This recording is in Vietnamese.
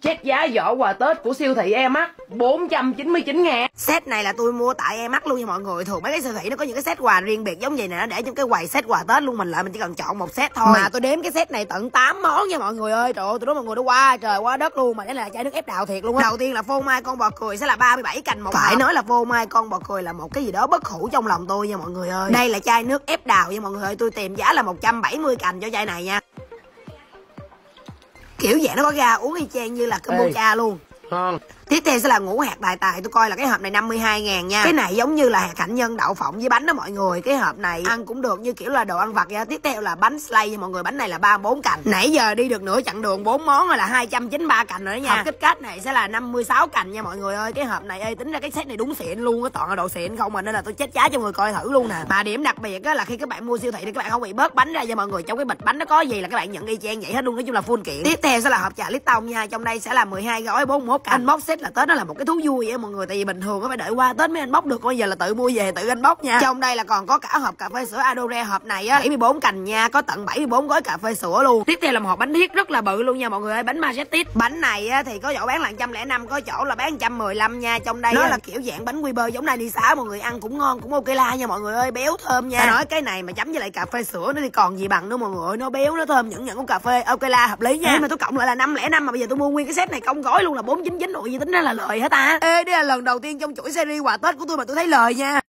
Check giá giỏ quà Tết của siêu thị Emax 499.000. Set này là tôi mua tại Emax luôn nha mọi người. Thường mấy cái siêu thị nó có những cái set quà riêng biệt giống vậy nè, nó để trong cái quầy set quà Tết luôn. Mình lại mình chỉ cần chọn một set thôi. Mà tôi đếm cái set này tận 8 món nha mọi người ơi. Trời ơi, tôi nói mọi người nó quá trời quá đất luôn. Mà đây là chai nước ép đào thiệt luôn á. Đầu tiên là phô mai con bò cười sẽ là 37 cành một. Phải nói là phô mai con bò cười là một cái gì đó bất hủ trong lòng tôi nha mọi người ơi. Đây là chai nước ép đào nha mọi người ơi. Tôi tìm giá là 170 cành cho chai này nha. Kiểu dạng nó có ga uống y chang như là kombucha luôn. Tiếp theo sẽ là ngũ hạt tài tài. Tôi coi là cái hộp này 52.000 nha. Cái này giống như là hạt hạnh nhân đậu phộng với bánh đó mọi người. Cái hộp này ăn cũng được như kiểu là đồ ăn vặt vậy. Tiếp theo là bánh slay nha mọi người. Bánh này là 34 cành. Nãy giờ đi được nửa chặng đường 4 món rồi là 293 cành rồi đó nha. Hộp kích cát này sẽ là 56 cành nha mọi người ơi. Cái hộp này ơi, tính ra cái set này đúng xịn luôn á, toàn là đồ xịn không mà, nên là tôi chết giá cho người coi thử luôn nè. Mà điểm đặc biệt á là khi các bạn mua siêu thị thì các bạn không bị bớt bánh ra nha mọi người. Trong cái bịch bánh nó có gì là các bạn nhận y chang vậy hết luôn, nói chung là full kiện. Tiếp theo sẽ là hộp trà lít tông nha. Trong đây sẽ là 12 gói 41 cành. Anh bóc set là Tết nó là một cái thú vui vậy mọi người, tại vì bình thường có phải đợi qua Tết mới anh bóc được, bây giờ là tự mua về tự anh bóc nha. Trong đây là còn có cả hộp cà phê sữa Adore. Hộp này á 74 cành nha, có tận 74 gói cà phê sữa luôn. Tiếp theo là một hộp bánh thiết rất là bự luôn nha mọi người ơi, bánh Majestic. Bánh này á thì có chỗ bán là 105, có chỗ là bán 115 nha. Trong đây nó là kiểu dạng bánh quy bơ giống này đi xá, mọi người ăn cũng ngon cũng ok la nha mọi người ơi, béo thơm nha. Nói cái này mà chấm với lại cà phê sữa nó thì còn gì bằng nữa mọi người ơi, nó béo nó thơm nhẫn nhẫn của cà phê, ok la hợp lý nha. Nhưng mà tôi cộng lại là 505 mà bây giờ tôi mua nguyên cái set này công gói luôn là 499 rồi, gì tính ra là lời hả ta. Ê, đây là lần đầu tiên trong chuỗi series quà Tết của tôi mà tôi thấy lời nha.